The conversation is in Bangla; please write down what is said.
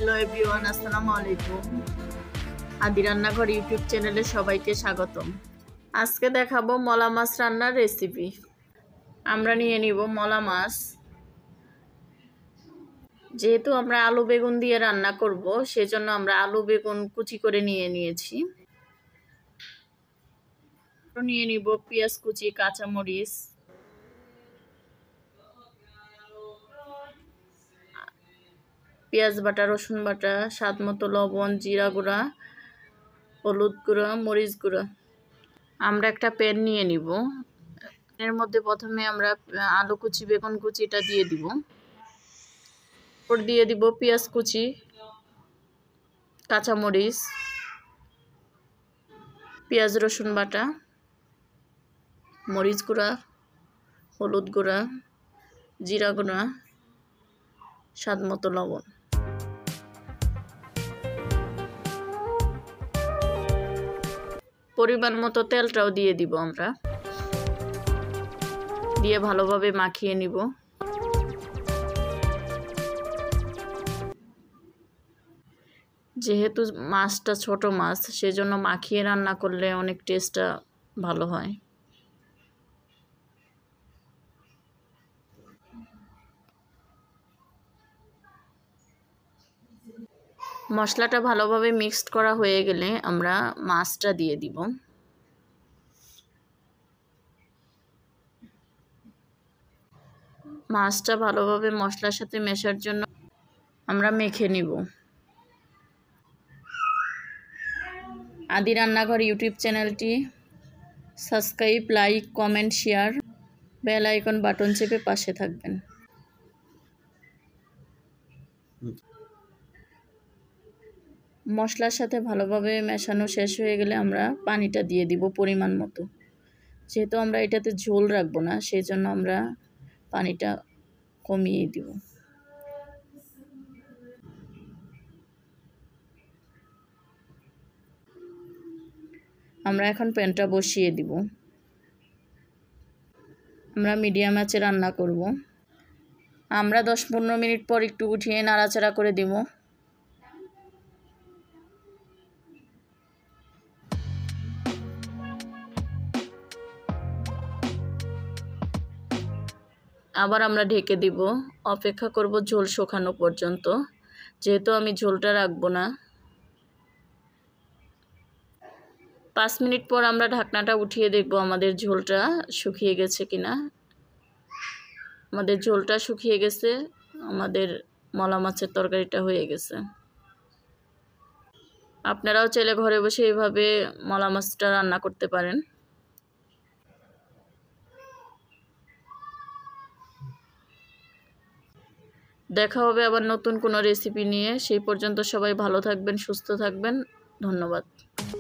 হ্যালো এভরিওয়ান, আসসালামু আলাইকুম। আদি রান্নাঘর ইউটিউব চ্যানেলে সবাইকে স্বাগতম। আজকে দেখাবো মলা মাছ রান্নার রেসিপি। আমরা নিয়ে নিব মলা মাছ। যেহেতু আমরা আলু বেগুন দিয়ে রান্না করব, সেজন্য আমরা আলু বেগুন কুচি করে নিয়ে নিয়েছি। নিয়ে নিব পেঁয়াজ কুচি, কাঁচামরিচ, পেঁয়াজ বাটা, রসুন বাটা, স্বাদ মতো লবণ, জিরা গুঁড়া, হলুদ গুঁড়া, মরিচ গুঁড়া। আমরা একটা প্যান নিয়ে নিব। এর মধ্যে প্রথমে আমরা আলু কুচি, বেগুন কুচিটা দিয়ে দিব। দিয়ে দিব পেঁয়াজ কুচি, কাঁচামরিচ, পেঁয়াজ রসুন বাটা, মরিচ গুঁড়া, হলুদ গুঁড়া, জিরা গুঁড়া, স্বাদ মতো লবণ। পরিমাণ মতো তেলটাও দিয়ে দিব আমরা। দিয়ে ভালোভাবে মাখিয়ে নিব। যেহেতু মাছটা ছোট মাছ, সেজন্য মাখিয়ে রান্না করলে অনেক টেস্টটা ভালো হয়। মশলাটা ভালোভাবে মিক্সড করা হয়ে গেলে আমরা মাছটা দিয়ে দিব। মাছটা ভালোভাবে মশলার সাথে মেশার জন্য আমরা মেখে নিব। আদি রান্নাঘর ইউটিউব চ্যানেলটি subscribe, like, comment, share, bell icon button চেপে পাশে থাকবেন। মশলার সাথে ভালোভাবে মেশানো শেষ হয়ে গেলে আমরা পানিটা দিয়ে দিব পরিমাণ মতো। যেহেতু আমরা এটাতে ঝোল রাখবো না, সেই জন্য আমরা পানিটা কমিয়ে দিব। আমরা এখন প্যানটা বসিয়ে দিব। আমরা মিডিয়াম আঁচে রান্না করব। আমরা 10-15 মিনিট পর একটু উঠিয়ে নাড়াচাড়া করে দিব। আবার আমরা ঢেকে দিব। অপেক্ষা করব ঝোল শুকানো পর্যন্ত। যেহেতু আমি ঝোলটা রাখবো না। 5 মিনিট পর আমরা ঢাকনাটা উঠিয়ে দেখব আমাদের ঝোলটা শুকিয়ে গেছে কিনা। আমাদের ঝোলটা শুকিয়ে গেছে, আমাদের মলা মাছের তরকারিটা হয়ে গেছে। আপনারাও চাইলে ঘরে বসে এইভাবে মলা মাছটা রান্না করতে পারেন। দেখা হবে আবার নতুন কোনো রেসিপি নিয়ে। সেই পর্যন্ত সবাই ভালো থাকবেন, সুস্থ থাকবেন। ধন্যবাদ।